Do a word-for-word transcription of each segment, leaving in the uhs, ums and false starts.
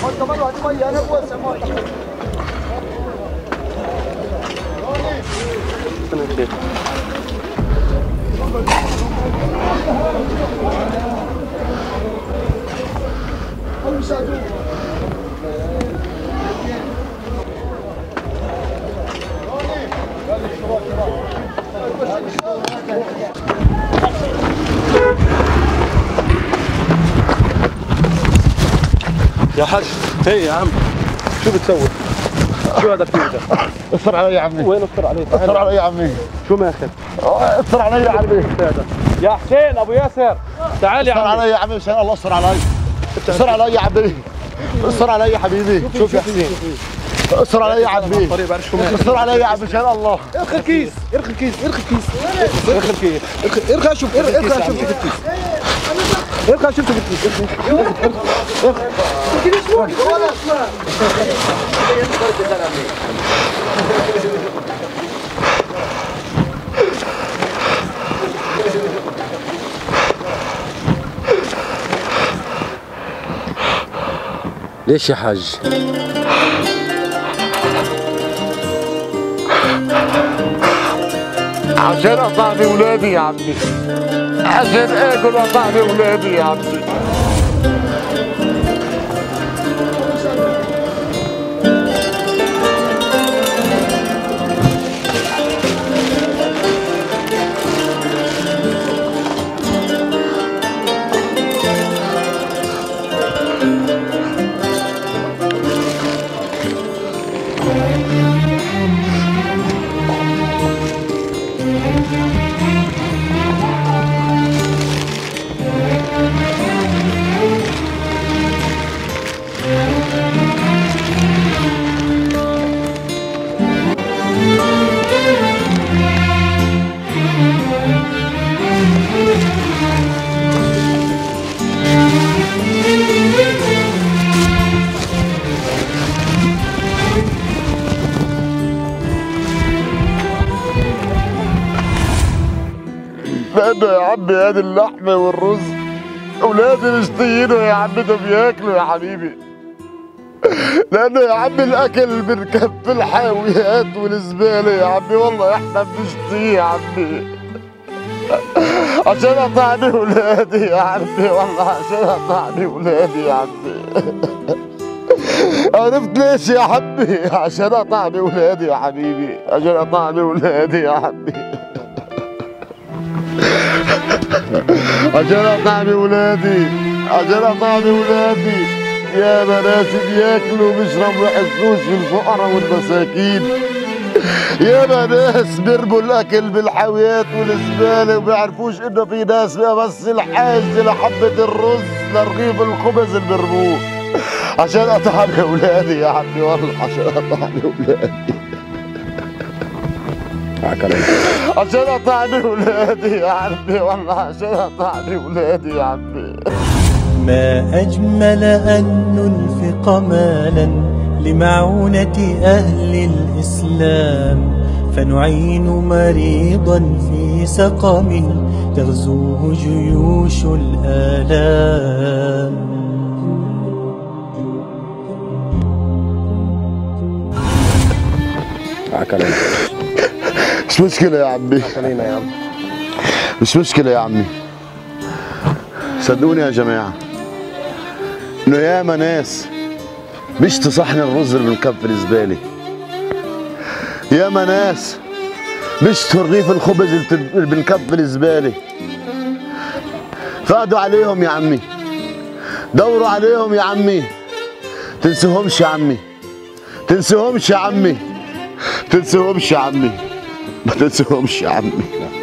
يا حاج هي يا عم شو بتسوي؟ شو هذا فيه ده؟ اصر علي يا عمي. وين اصر علي؟ اصر علي يا عمي. شو ماخذ؟ اصر علي يا عمي. يا حسين ابو ياسر تعال يا عمي. اصر علي يا عمي مشان الله اصر علي. اصر علي يا عمي. اصر علي يا حبيبي. شوف يا حسين اصر علي يا عمي. اصر علي يا عمي مشان الله. ارخي الكيس ارخي الكيس ارخي الكيس ارخي الكيس ارخي اشوف ارخي اشوف الكيس ارخي اشوف الكيس ليش يا حاج؟ عشان اطعمي ولادي يا عمي. عشان اكل واطعمي ولادي يا عمي. لأنه يا عمي هذه اللحمة والرز أولادي مش طيينه يا عمي، ده بياكلوا يا حبيبي. لأنه يا عمي الأكل بنكب الحاويات والزبالة يا عمي، والله إحنا بنشتهيه يا عمي. عشان أطعني ولادي يا عمي، والله عشان أطعني ولادي يا عمي. عرفت ليش يا عمي؟ عشان أطعني ولادي يا حبيبي، عشان أطعني ولادي يا عمي. عشان اطعمي ولادي، عشان اطعمي ولادي. يا ناس بياكلوا وبيشربوا ما يحسوش في الفقراء والمساكين. يا ناس بيرموا الاكل بالحاويات والزباله وما بيعرفوش انه في ناس بس الحاجه لحبه الرز لرغيف الخبز اللي بيرموه. عشان اطعمي ولادي يا عمي، والله عشان اطعمي ولادي. عشان اطعني ولادي يا عمي، والله عشان اطعني ولادي يا عمي. ما أجمل أن ننفق مالا لمعونة أهل الإسلام، فنعين مريضا في سقم تغزوه جيوش الآلام. مش مشكلة يا عمي، يا عم مش مشكلة يا عمي. صدقوني يا جماعة إنه ياما ناس بيشتوا صحن الرز اللي بنكب في الزبالة. ياما ناس بيشتوا رغيف الخبز اللي بنكب في الزبالة. فقدوا عليهم يا عمي، دوروا عليهم يا عمي. تنسوهمش يا عمي، تنسوهمش يا عمي، تنسوهمش يا عمي، ما تنسوهمش يا عمي.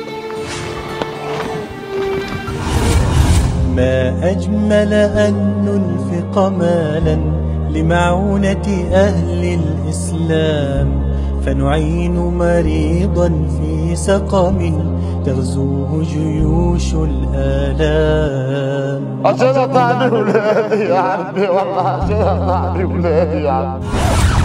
ما أجمل أن ننفق مالا لمعونة أهل الإسلام، فنعين مريضا في سقم تغزوه جيوش الآلام. عشان أطعني ولادي يا عمي، والله عشان أطعني ولادي يا عمي.